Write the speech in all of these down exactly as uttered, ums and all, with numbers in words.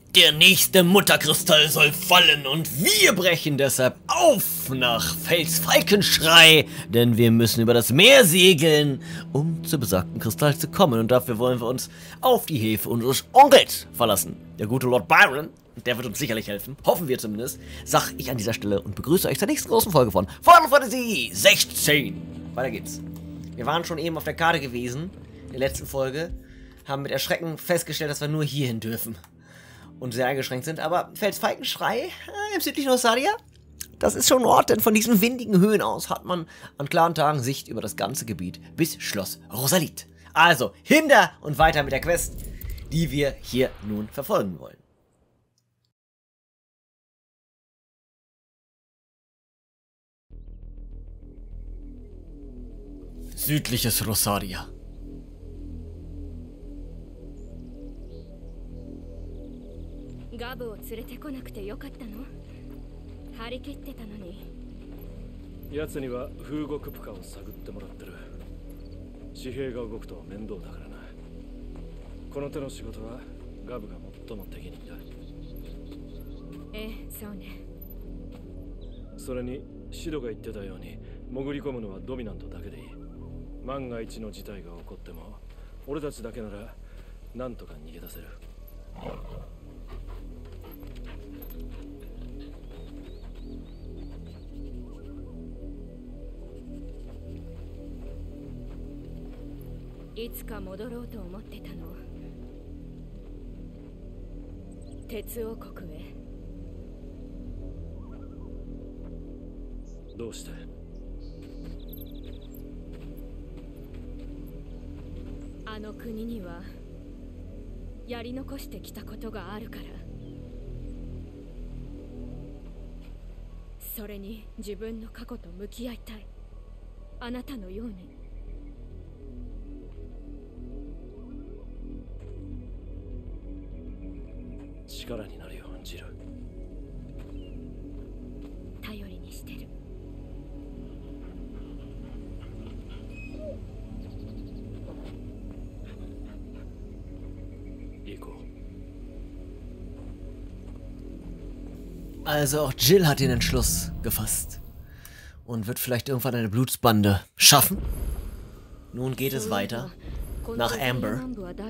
Der nächste Mutterkristall soll fallen und wir brechen deshalb auf nach Felsfalkenschrei, denn wir müssen über das Meer segeln, um zu besagten Kristall zu kommen. Und dafür wollen wir uns auf die Hilfe unseres Onkels verlassen. Der gute Lord Byron, der wird uns sicherlich helfen, hoffen wir zumindest, sag ich an dieser Stelle und begrüße euch zur nächsten großen Folge von Final Fantasy sechzehn. Weiter geht's. Wir waren schon eben auf der Karte gewesen, in der letzten Folge, haben mit Erschrecken festgestellt, dass wir nur hierhin dürfen. Und sehr eingeschränkt sind, aber Felsfalkenschrei äh, im südlichen Rosaria, das ist schon ein Ort, denn von diesen windigen Höhen aus hat man an klaren Tagen Sicht über das ganze Gebiet bis Schloss Rosalit. Also, hinter und weiter mit der Quest, die wir hier nun verfolgen wollen. Südliches Rosaria. Gabuを連れてこなくてよかったの？張り切ってたのに。 奴には風国プカを探ってもらってる。紙幣が動くと面倒だからな。この手の仕事はガブが最も適任だ。 ええ、そうね。 それにシドが言ってたように潜り込むのはドミナントだけでいい。万が一の事態が起こっても俺たちだけならなんとか逃げ出せる。 いつか戻ろうと思ってたの。鉄王国へ。 どうして？ あの国にはやり残してきたことがあるから。それに自分の過去と向き合いたい。あなたのように。 力になるよ、ジル。 頼りにしてる。 行こう。 Also auch Jill hat den Entschluss gefasst und wird vielleicht irgendwann eine Blutsbande schaffen. Nun geht es weiter nach Amber.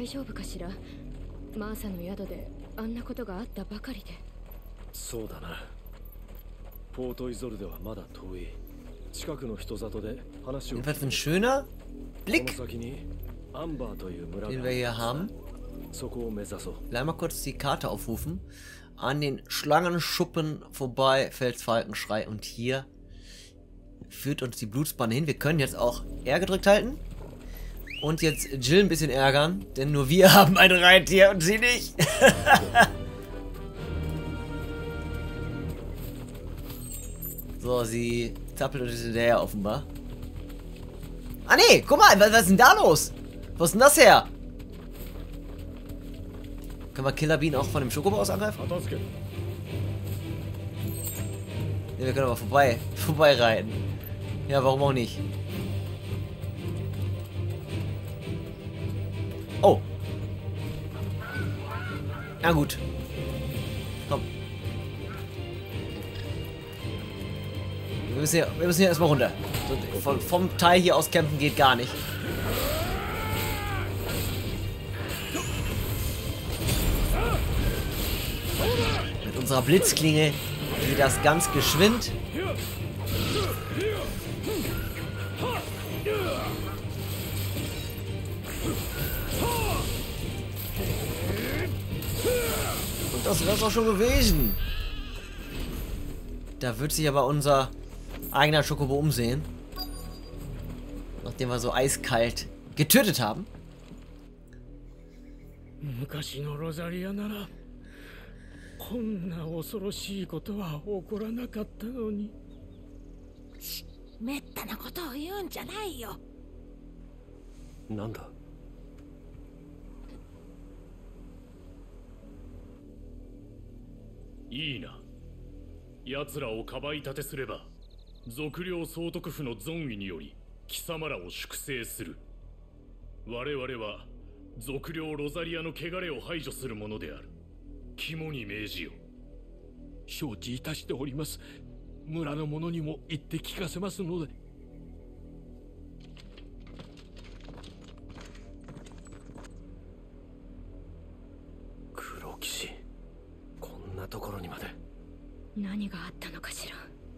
マーサの宿であんなことがあったばかりで。 そうだな。ポートイゾルではまだ遠い。近くの人里で話を。 Jedenfalls ein schöner Blick, この先にアンバーという村が。 den wir hier haben. そこを目指そう。 Gleich mal kurz die Karte aufrufen. An den Schlangenschuppen vorbei, Felsfalkenschrei. Und hier führt uns die Blutsbande hin. Wir können jetzt auch R gedrückt halten. Und jetzt Jill ein bisschen ärgern, denn nur wir haben ein Reittier und sie nicht. So, sie zappelt uns hinterher offenbar. Ah nee, guck mal, was, was ist denn da los? Wo ist denn das her? Können wir Killer Bean auch von dem Schokobo aus angreifen? Ne, wir können aber vorbei, vorbei reiten. Ja, warum auch nicht? Oh. Na gut. Komm. Wir müssen hier, wir müssen hier erstmal runter. So, vom, vom Teil hier aus kämpfen geht gar nicht. Mit unserer Blitzklinge geht das ganz geschwind. Das wäre es auch schon gewesen. Da wird sich aber unser eigener Schokobo umsehen. Nachdem wir so eiskalt getötet haben. Nanda. いいな。奴らをかばい立てすれば、賊領総督府の存意により貴様らを粛清する。我々は賊領ロザリアの汚れを排除するものである。 肝に銘じよ。 承知いたしております。村の者にも言って聞かせますので。 黒騎士、こんなところにまで。 何があったのかしら。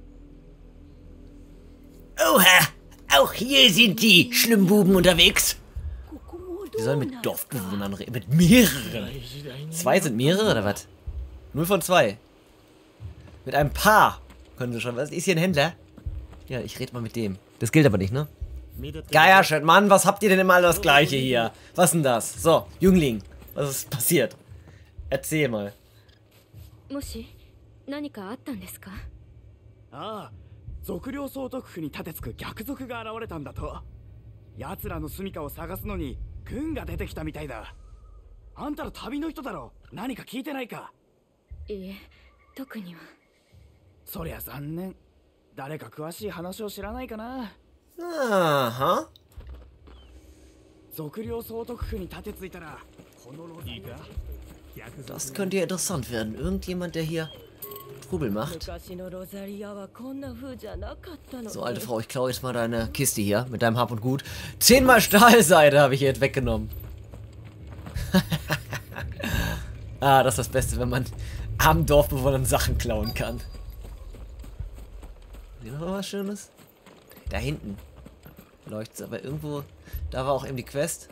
Oha! Auch hier sind die Schlimmbuben unterwegs. Die sollen mit Dorfbewohnern reden. Mit mehreren. Zwei sind mehrere oder was? Null von zwei. Mit einem Paar. Können sie schon. Was ist hier ein Händler? Ja, ich rede mal mit dem. Das gilt aber nicht, ne? Geierschett, Mann, was habt ihr denn immer das Gleiche hier? Was denn das? So, Jüngling. Was ist passiert? Erzähl mal. もし何かあったんですか？ ああ、賊領総督府に立てつく逆賊が現れたんだと。奴らの住処を探すのに軍が出てきたみたいだ。あんたら旅の人だろ。何か聞いてないか？ いいえ、特には。 そりゃ残念。誰か詳しい話を知らないかな。 Aha. 賊領総督府に立てついたらこのロいいか。 Das könnte ja interessant werden. Irgendjemand, der hier Trubel macht. So, alte Frau, ich klaue jetzt mal deine Kiste hier mit deinem Hab und Gut. Zehnmal Stahlseide habe ich hier jetzt weggenommen. Ah, das ist das Beste, wenn man armen Dorfbewohnern Sachen klauen kann. Hier noch was Schönes? Da hinten leuchtet es, aber irgendwo... Da war auch eben die Quest.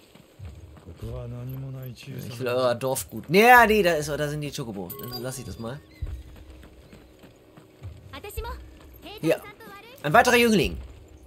Ich will euer Dorfgut. Nee, nee, da ist, da sind die Chocobo. Dann lass ich das mal. Hier. Ein weiterer Jüngling.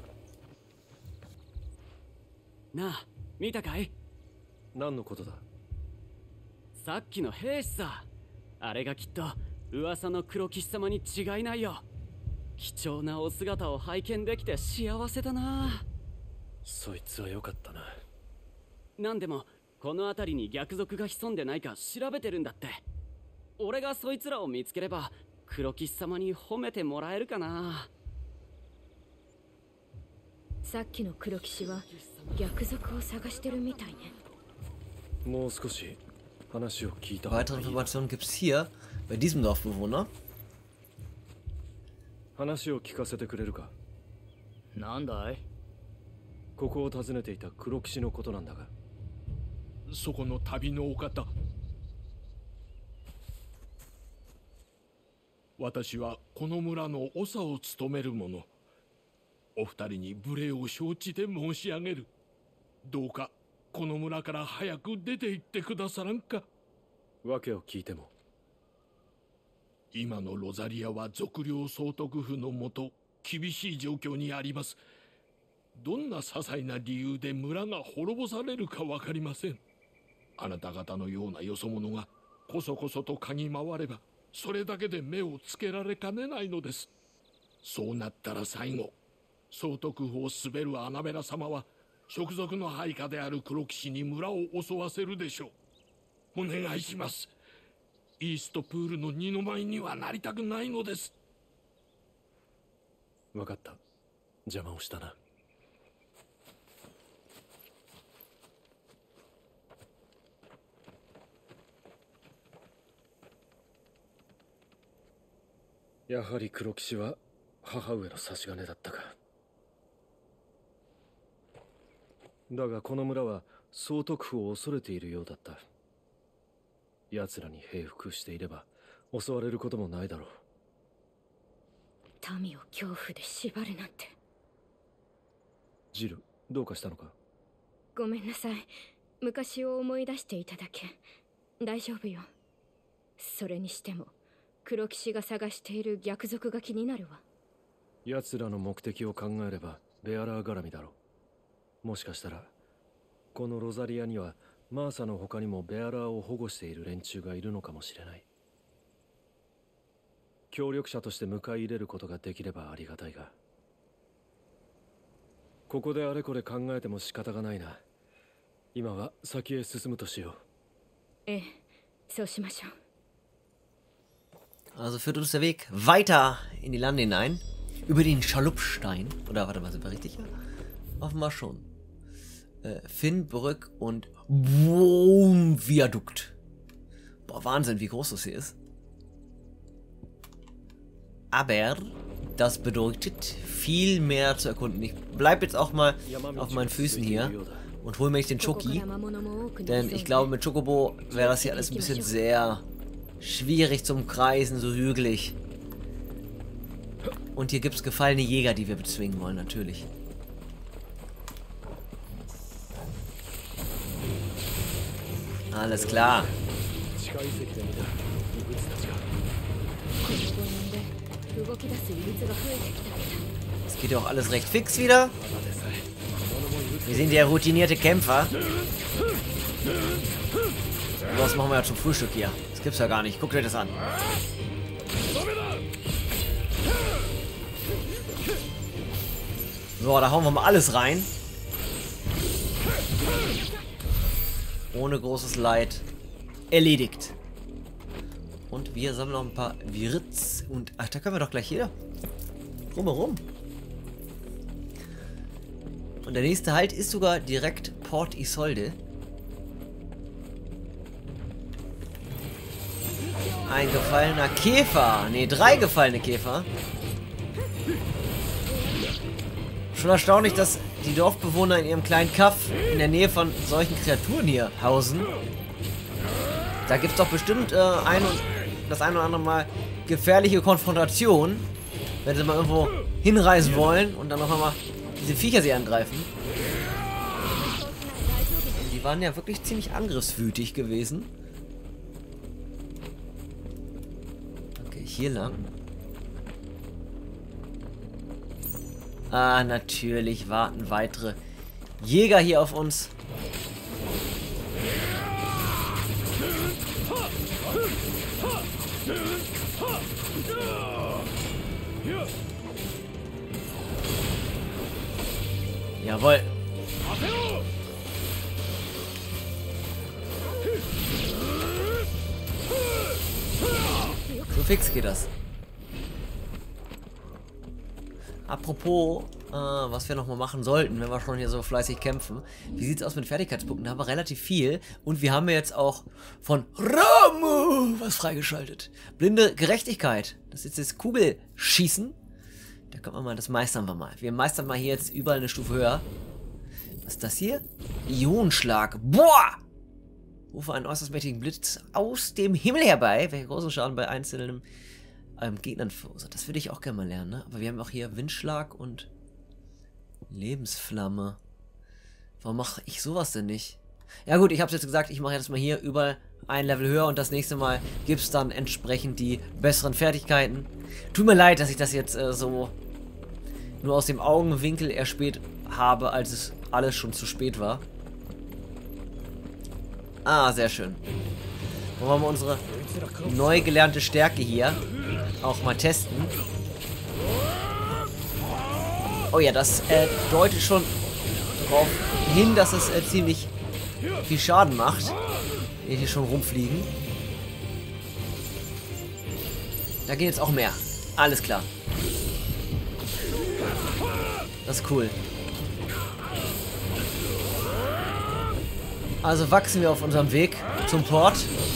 なあ、見たかい？ 何のことだ？ さっきの兵士さ。あれがきっと噂の黒騎士様に違いないよ。貴重なお姿を拝見できて幸せだな。 そいつは良かったな。 なんでもこの辺りに逆賊が潜んでないか調べてるんだって。俺がそいつらを見つければ黒騎士様に褒めてもらえるかな。 さっきの黒騎士は逆賊を探してるみたいね。 もう少し話を聞いた。 Weitere Informationen gibt es hier bei diesem Dorfbewohner. 話を聞かせてくれるか？ なんだい？ ここを訪ねていた黒騎士のことなんだが。 そこの旅のお方。私はこの村の長を務める者。お二人に無礼を承知で申し上げる。どうかこの村から早く出て行ってくださらんか。 訳を聞いても。 今のロザリアは賊領総督府のもと厳しい状況にあります。どんな些細な理由で村が滅ぼされるかわかりません。あなた方のようなよそ者がこそこそと嗅ぎ回ればそれだけで目をつけられかねないのです。そうなったら最後、総督府を滑るアナベラ様は直属の配下である黒騎士に村を襲わせるでしょう。お願いします。イーストプールの二の舞にはなりたくないのです。 分かった。邪魔をしたな。やはり黒騎士は母上の差し金だったか。だがこの村は総督府を恐れているようだった。奴らに平服していれば襲われることもないだろう。 民を恐怖で縛るなんて。 ジル、どうかしたのか？ ごめんなさい。昔を思い出していただけ。大丈夫よ。それにしても黒騎士が探している逆賊が気になるわ。 奴らの目的を考えればベアラー絡みだろう。もしかしたらこのロザリアにはマーサの他にもベアラーを保護している連中がいるのかもしれない。協力者として迎え入れることができればありがたいが、ここであれこれ考えても仕方がないな。今は先へ進むとしよう。 ええ、そうしましょう。 Also führt uns der Weg weiter in die Lande hinein. Über den Schalupstein. Oder warte mal, sind wir richtig hier? Offenbar schon. Äh, Finnbrück und Boom Viadukt. Boah, Wahnsinn, wie groß das hier ist. Aber das bedeutet viel mehr zu erkunden. Ich bleibe jetzt auch mal auf meinen Füßen hier und hole mir jetzt den Choki. Denn ich glaube, mit Chocobo wäre das hier alles ein bisschen sehr schwierig zum Kreisen, so hügelig. Und hier gibt es gefallene Jäger, die wir bezwingen wollen, natürlich. Alles klar. Es geht ja auch alles recht fix wieder. Wir sind ja routinierte Kämpfer. Was machen wir ja zum Frühstück hier? Das gibt's ja gar nicht. Guckt euch das an. So, da hauen wir mal alles rein. Ohne großes Leid. Erledigt. Und wir sammeln noch ein paar Wirts. Und ach, da können wir doch gleich hier drumherum. Und der nächste Halt ist sogar direkt Port Isolde. Ein gefallener Käfer. Ne, drei gefallene Käfer. Schon erstaunlich, dass die Dorfbewohner in ihrem kleinen Kaff in der Nähe von solchen Kreaturen hier hausen. Da gibt es doch bestimmt äh, ein und das ein oder andere Mal gefährliche Konfrontationen, wenn sie mal irgendwo hinreisen wollen und dann noch einmal diese Viecher sie angreifen. Die waren ja wirklich ziemlich angriffswütig gewesen. Okay, hier lang. Ah, natürlich warten weitere Jäger hier auf uns. Jawohl. So fix geht das. Apropos, äh, was wir nochmal machen sollten, wenn wir schon hier so fleißig kämpfen. Wie sieht es aus mit Fertigkeitspunkten? Da haben wir relativ viel. Und wir haben ja jetzt auch von Ramu was freigeschaltet. Blinde Gerechtigkeit. Das ist jetzt Kugelschießen. Da können wir mal, das meistern wir mal. Wir meistern mal hier jetzt überall eine Stufe höher. Was ist das hier? Ionenschlag. Boah! Rufe einen äußerst mächtigen Blitz aus dem Himmel herbei, welcher großen Schaden bei einzelnen ähm, Gegnern verursacht. Das würde ich auch gerne mal lernen, ne? Aber wir haben auch hier Windschlag und Lebensflamme. Warum mache ich sowas denn nicht? Ja gut, ich habe es jetzt gesagt, ich mache jetzt mal hier überall ein Level höher und das nächste Mal gibt es dann entsprechend die besseren Fertigkeiten. Tut mir leid, dass ich das jetzt äh, so nur aus dem Augenwinkel erspäht habe, als es alles schon zu spät war. Ah, sehr schön. Wollen wir mal unsere neu gelernte Stärke hier auch mal testen. Oh ja, das äh, deutet schon darauf hin, dass es äh, ziemlich viel Schaden macht. Wir hier schon rumfliegen. Da gehen jetzt auch mehr. Alles klar. Das ist cool. Also wachsen wir auf unserem Weg zum Port.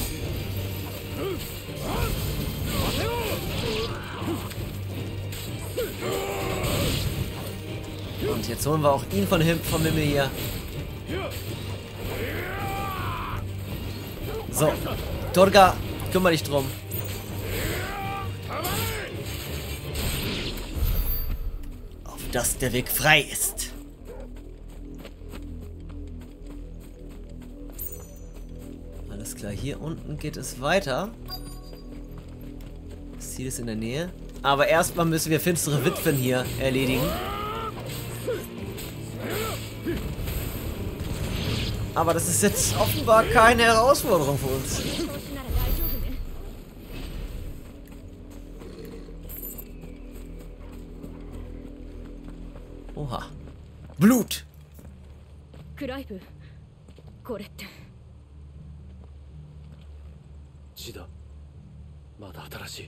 Und jetzt holen wir auch ihn von Him vom Himmel hier. So, Durga, kümmere dich drum. Auf dass der Weg frei ist. Alles klar, hier unten geht es weiter. Das Ziel ist in der Nähe. Aber erstmal müssen wir finstere Witwen hier erledigen. Aber das ist jetzt offenbar keine Herausforderung für uns. Oha. Blut! クライブ、これって。 血だ。まだ新しい。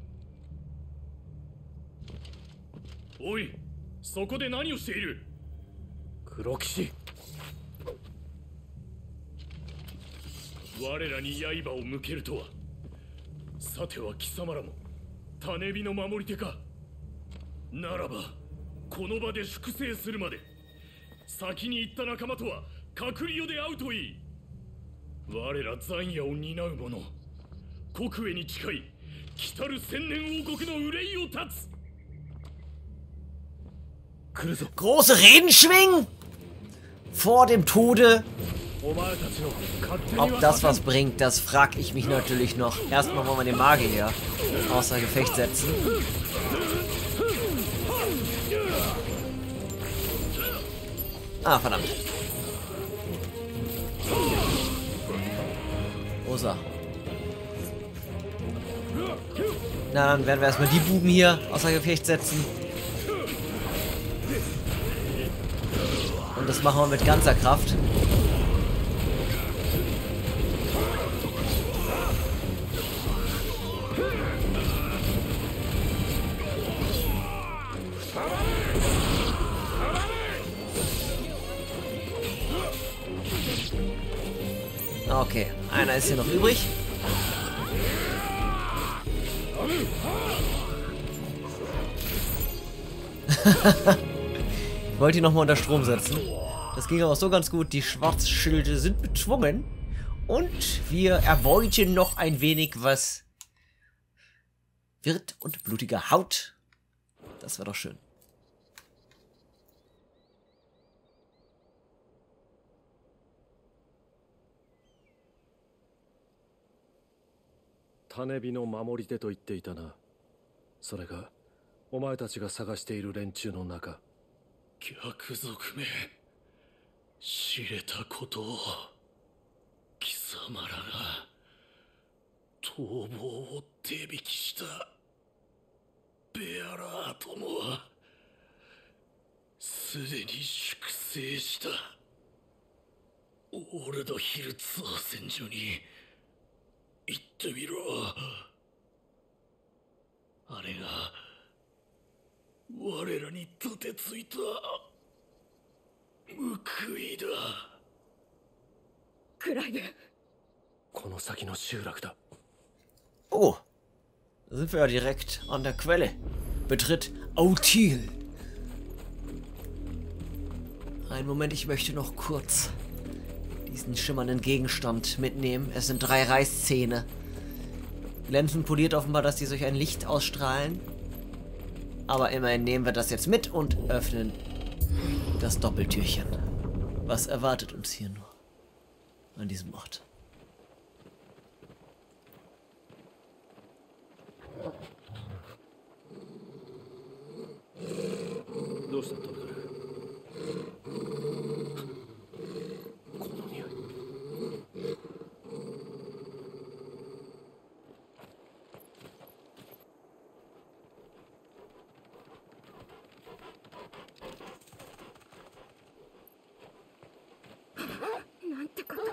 おい、そこで何をしている？ 黒騎士。 我らに刃を向けるとは。さては貴様らも種火の守り手か。ならばこの場で粛清するまで先に行った仲間とは隔離所で会うといい。我ら残夜を担う者、国営に近い来たる千年王国の憂いを断つ。 来るぞ。 Große Reden schwingen vor dem Tode. お前たちの勝手に Ob das was bringt, das frag ich mich natürlich noch. Erstmal wollen wir den Magier außer Gefecht setzen. Ah, verdammt. Wo ist er? Na, dann werden wir erstmal die Buben hier außer Gefecht setzen. Und das machen wir mit ganzer Kraft. Okay, einer ist hier noch übrig. Ich wollte ihn nochmal unter Strom setzen. Das ging aber so ganz gut. Die Schwarzschilde sind bezwungen. Und wir erbeuten noch ein wenig was Wirt und blutige Haut. Das war doch schön. Tanebiの守り手と言っていたな。それがお前たちが探している連中の中。 逆賊め、知れたことを。貴様らが逃亡を手引きしたベアラートもはすでに粛清した。オールドヒルツァー戦場に行ってみろ。あれが我らに立てついた報いだ。 クライブ。 この先の集落だ。 Oh, da sind wir ja direkt an der Quelle. Betritt Autil. Einen Moment, ich möchte noch kurz diesen schimmernden Gegenstand mitnehmen. Es sind drei Reißzähne. Glänzend poliert offenbar, dass die durch ein Licht ausstrahlen. Aber immerhin nehmen wir das jetzt mit und öffnen das Doppeltürchen. Was erwartet uns hier nur an diesem Ort? Los, Doktor. この匂い。 なんてこと。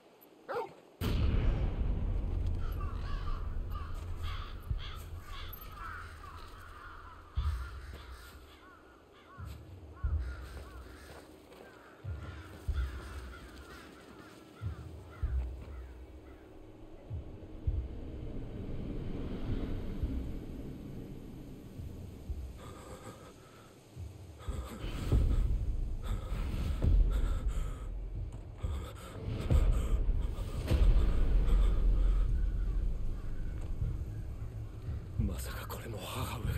まさかこれも母上が。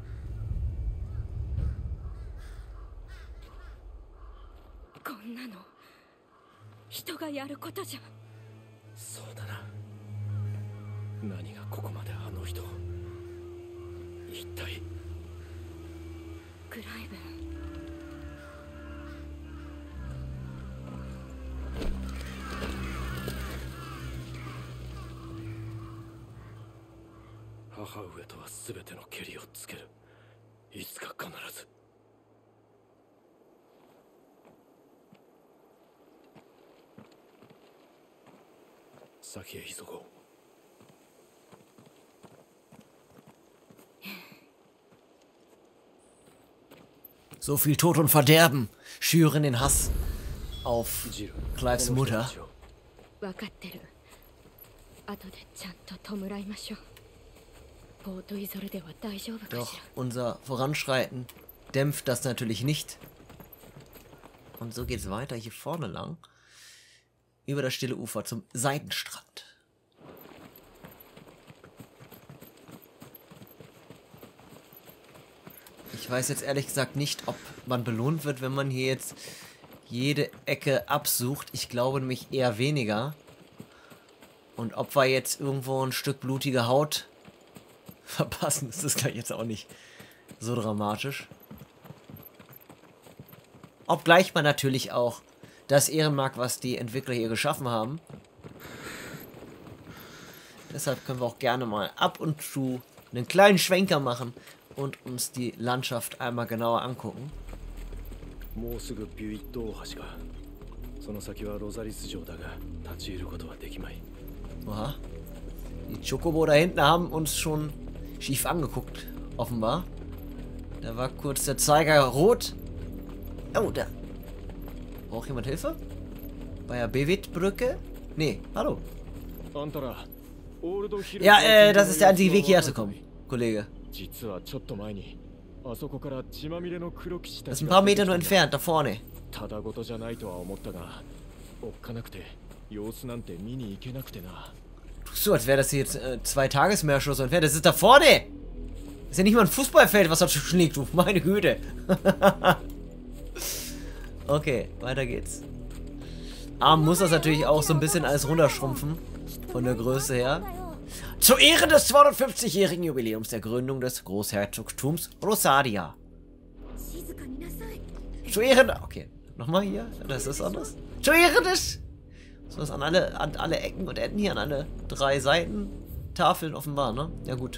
こんなの人がやることじゃ。 そうだな。何がここまであの人を。一体。 クライブ。 母上とは全てのケリをつける。いつか必ず。先へ急ごう。 So viel Tod und Verderben schüren den Hass auf Clives Mutter. 分かってる。後でちゃんと弔いましょう。ポートイゾルでは大丈夫か Doch しら。 unser Voranschreiten dämpft das natürlich nicht. Und so geht's weiter hier vorne lang. Über das stille Ufer zum Seidenstrand. Ich weiß jetzt ehrlich gesagt nicht, ob man belohnt wird, wenn man hier jetzt jede Ecke absucht. Ich glaube nämlich eher weniger. Und ob wir jetzt irgendwo ein Stück blutige Haut verpassen, ist das gleich jetzt auch nicht so dramatisch. Obgleich man natürlich auch das ehren mag, was die Entwickler hier geschaffen haben. Deshalb können wir auch gerne mal ab und zu einen kleinen Schwenker machen und uns die Landschaft einmal genauer angucken. Oha. Die Chocobo da hinten haben uns schon schief angeguckt, offenbar. Da war kurz der Zeiger rot. Oh, da. Braucht jemand Hilfe? Bei der Bewit-Brücke? Nee, hallo. Ja, äh, das ist der einzige Weg hierher zu kommen, Kollege. Das ist ein paar Meter nur entfernt, da vorne. Tust du, als wäre das hier jetzt äh, zwei Tagesmärsche oder so entfernt. Das ist da vorne! Das ist ja nicht mal ein Fußballfeld, was da schon liegt, du. Meine Güte. Okay, weiter geht's. Arm muss das natürlich auch so ein bisschen alles runterschrumpfen. Von der Größe her. Zu Ehren des zweihundertfünfzigjährigen Jubiläums der Gründung des Großherzogtums Rosaria. Zu Ehren... Okay, nochmal hier. Das ist anders. Zu Ehren des... So ist an alle, an alle Ecken und Enden hier, an alle drei Seiten. Tafeln offenbar, ne? Ja gut.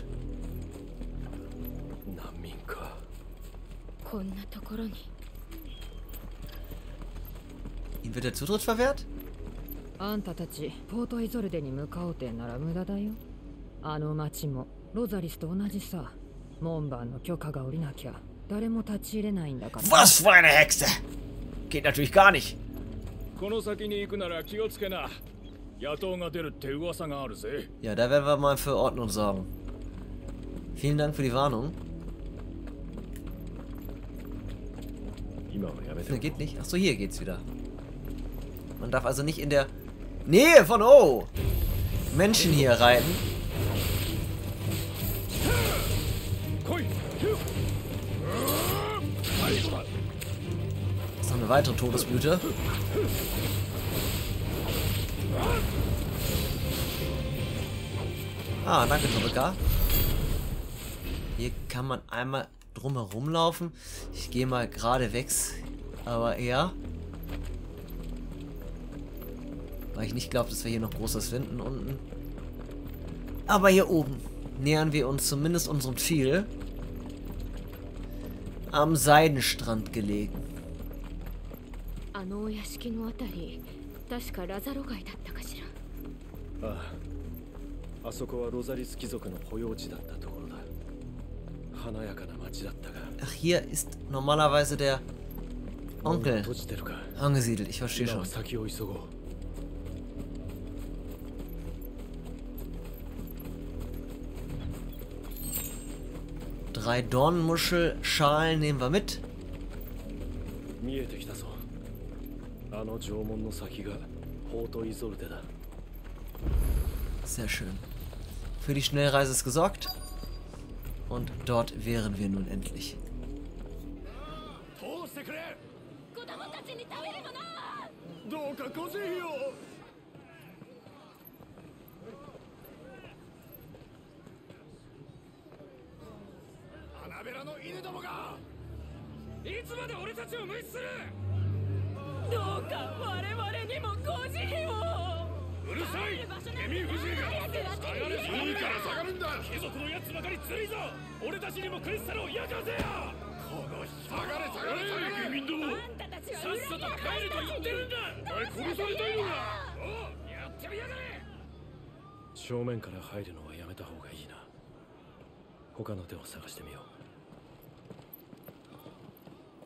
Ihm wird der Zutritt verwehrt? あんたたちポートイゾルデに向かおうってなら無駄だよ。あの町もロザリスと同じさ。門番の許可が下りなきゃ誰も立ち入れないんだから。 Was für eine Hexe! Geht natürlich gar nicht. この先に行くなら気をつけな。野党が出るって噂があるぜ。 Ja, da werden wir mal für Ordnung sorgen. Vielen Dank für die Warnung. Ne, geht nicht. Achso, hier geht's wieder. Man darf also nicht in der Nähe von oh Menschen hier reiten. Das ist noch eine weitere Todesblüte. Ah, danke, Torika. Hier kann man einmal drumherum laufen. Ich gehe mal geradewegs, aber eher. Weil ich nicht glaube, dass wir hier noch Großes finden unten. Aber hier oben nähern wir uns zumindest unserem Ziel. Am Seidenstrand gelegen. Ach, hier ist normalerweise der Onkel angesiedelt. Ich verstehe schon. Drei Dornmuschelschalen nehmen wir mit. Sehr schön. Für die Schnellreise ist gesorgt. Und dort wären wir nun endlich.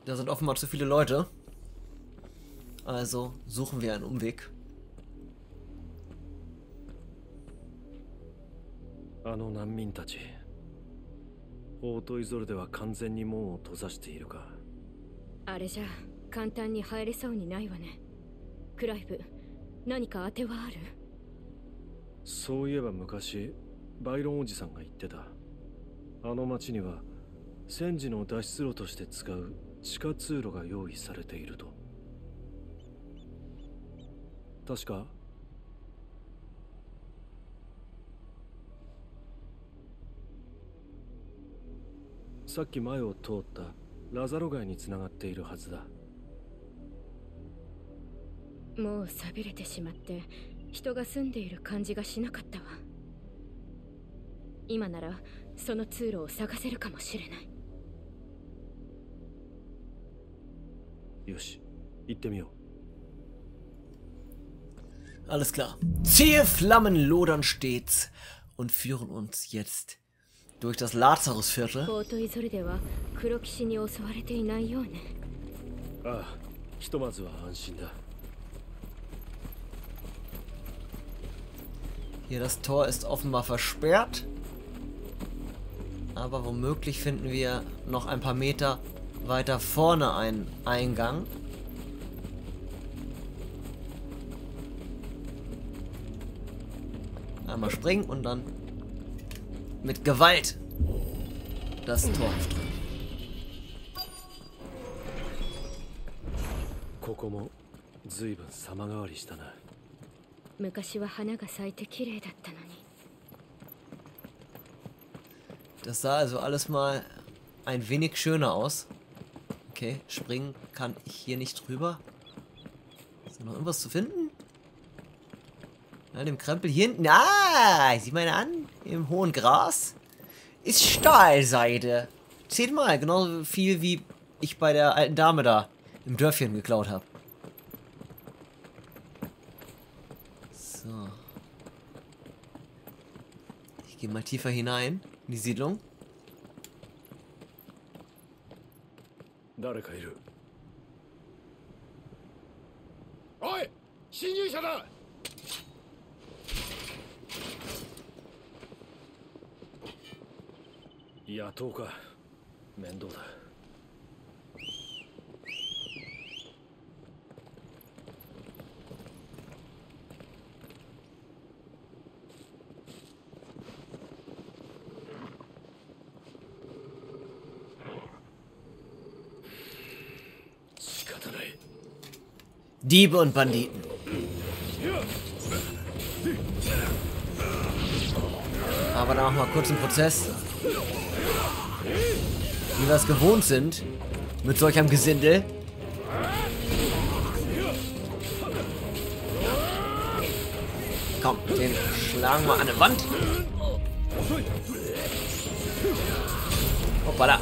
Da sind offenbar zu viele Leute. Also suchen wir einen Umweg. あの難民たち、オートイゾルでは完全に門を閉ざしているか。 あれじゃ簡単に入れそうにないわね。クライブ、何か当てはある？ そういえば昔バイロンおじさんが言ってた。あの町には戦時の脱出路として使う地下通路が用意されていると。確かさっき前を通ったラザロ街につながっているはずだ。 もう寂れてしまって人が住んでいる感じがしなかったわ。今ならその通路を探せるかもしれない。 よし、行ってみよう。 Alles klar. Zähe Flammen lodern stets und führen uns jetzt durch das Lazarusviertel. ポートイゾルでは黒騎士に襲われていないようね。 ああ、ひとまずは安心だ。 Hier das Tor ist offenbar versperrt. Aber womöglich finden wir noch ein paar Meter weiter vorne einen Eingang. Einmal springen und dann mit Gewalt das Tor aufdrücken. ここも随分様変わりしたな。 昔は花が咲いて綺麗だったのに。 Das sah also alles mal ein wenig schöner aus. Okay, springen kann ich hier nicht drüber. Ist da noch irgendwas zu finden? Ja, dem Krempel hier hinten. Ah, sieh mal an. Im hohen Gras. Ist Stahlseide. Zehnmal, genauso viel wie ich bei der alten Dame da im Dörfchen geklaut habe. So. Ich gehe mal tiefer hinein in die Siedlung. 誰かいる。 おい、侵入者だ。 野党か。面倒だ。 Diebe und Banditen. Aber dann machen wir kurz einen Prozess. Wie wir es gewohnt sind. Mit solch einem Gesindel. Komm, den schlagen wir an die Wand. Hoppala.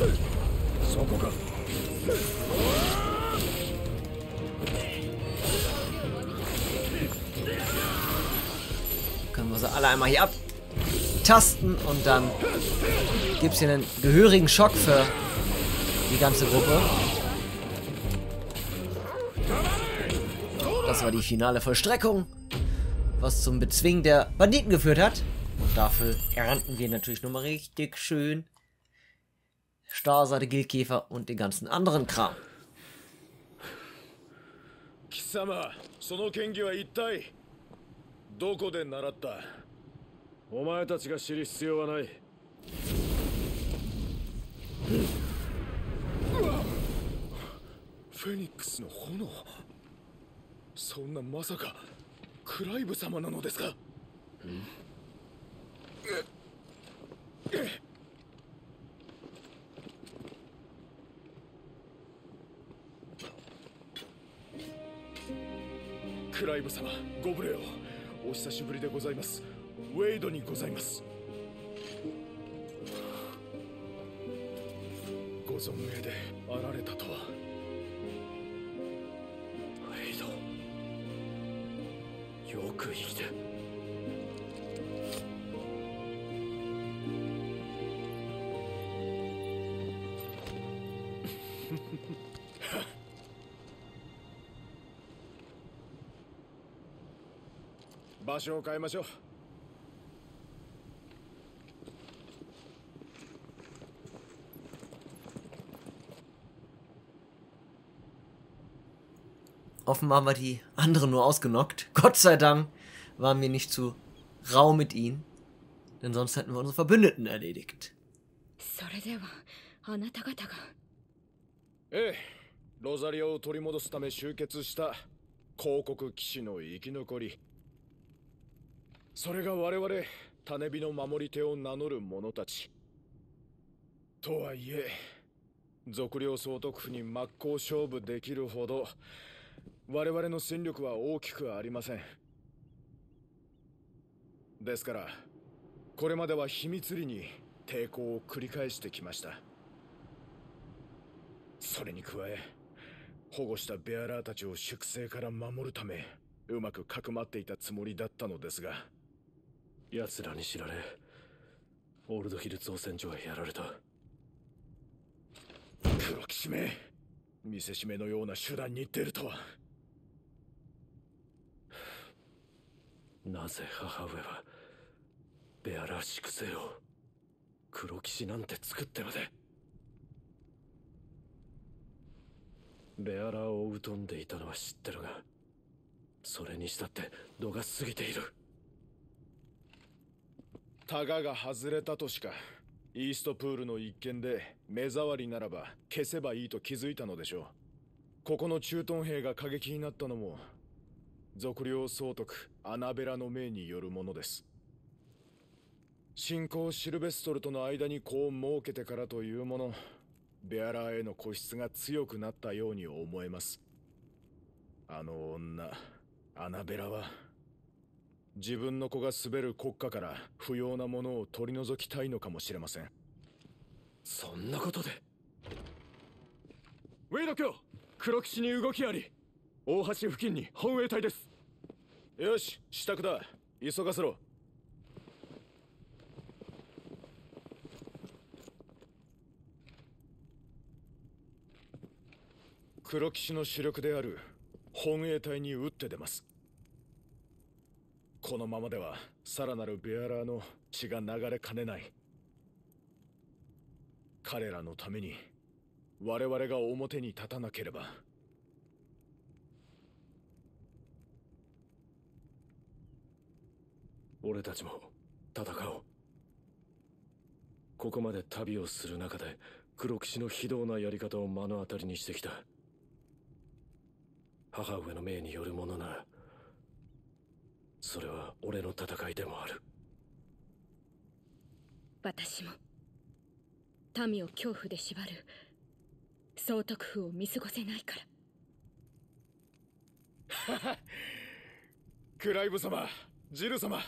Können wir sie alle einmal hier abtasten und dann gibt es hier einen gehörigen Schock für die ganze Gruppe. Das war die finale Vollstreckung, was zum Bezwingen der Banditen geführt hat. Und dafür ernten wir natürlich nochmal richtig schön Starrseite, Gilkäfer und den ganzen anderen Kram. 貴様、その剣技は一体どこで習った？ お前たちが知る必要はない。 フェニックスの炎。そんなまさかクライブ様なのですか？クライブ様、ご無礼を。お久しぶりでございます。ウェイドにございます。ご存命であられたとは。ウェイド、よく生きて。 場所を変えましょう。 Offenbar war die andere nur ausgenockt. Gott sei Dank waren wir nicht zu rau mit ihnen. Denn sonst hätten wir unsere Verbündeten erledigt. それではあなた方が。 ええ、ロザリアを取り戻すため集結した広告騎士の生き残り。それが我々種火の守り手を名乗る者たち。とはいえ、俗領総督府に真っ向勝負できるほど我々の戦力は大きくありません。ですからこれまでは秘密裏に抵抗を繰り返してきました。それに加え、保護したベアラーたちを粛清から守るためうまくかくまっていたつもりだったのですが、奴らに知られオールドヒル造船所へやられた。黒騎士め、見せしめのような手段に出るとは。なぜ母上はベアラー粛清を黒騎士なんて作ってまで。ベアラーを疎んでいたのは知ってるが、それにしたって度が過ぎている。タガが外れたとしか、イーストプールの一件で目障りならば消せばいいと気づいたのでしょう。ここの駐屯兵が過激になったのも俗領総督アナベラの命によるものです。新興シルベストルとの間に子を設けてからというもの、ベアラーへの固執が強くなったように思えます。あの女アナベラは自分の子が滑る国家から不要なものを取り除きたいのかもしれません。そんなことで。ウェイド卿、黒騎士に動きあり。大橋付近に本衛隊です。よし、支度だ。急がせろ。黒騎士の主力である本衛隊に打って出ます。このままではさらなるベアラーの血が流れかねない。彼らのために我々が表に立たなければ。俺たちも戦おう。ここまで旅をする中で黒騎士の非道なやり方を目の当たりにしてきた。母上の命によるものなら、それは俺の戦いでもある。 私も民を恐怖で縛る総督府を見過ごせないから。 クライブ様、ジル様、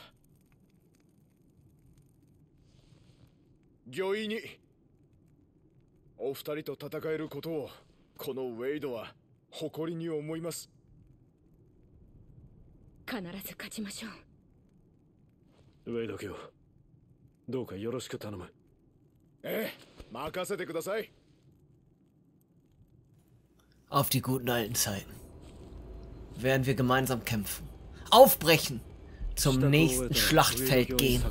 御意にお二人と戦えることをこのウェイドは誇りに思います。 必ず勝ちましょう。 ウェイド卿、どうかよろしく頼む。ええ、任せてください。 Auf die guten alten Zeiten. Werden wir gemeinsam kämpfen. Aufbrechen. Zum nächsten Schlachtfeld gehen.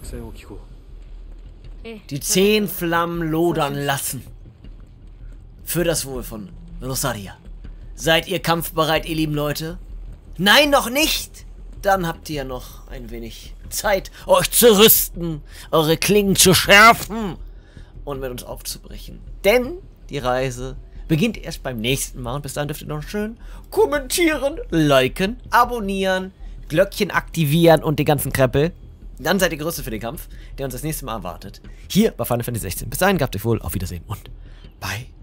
Die zehn Flammen lodern lassen. Für das Wohl von Rosaria. Seid ihr kampfbereit, ihr lieben Leute? Nein, noch nicht! Dann habt ihr noch ein wenig Zeit, euch zu rüsten, eure Klingen zu schärfen und mit uns aufzubrechen. Denn die Reise beginnt erst beim nächsten Mal und bis dahin dürft ihr noch schön kommentieren, liken, abonnieren, Glöckchen aktivieren und den ganzen Krempel. Dann seid ihr gerüstet für den Kampf, der uns das nächste Mal erwartet. Hier bei Final Fantasy sechzehn. Bis dahin, gehabt euch wohl, auf Wiedersehen und bye.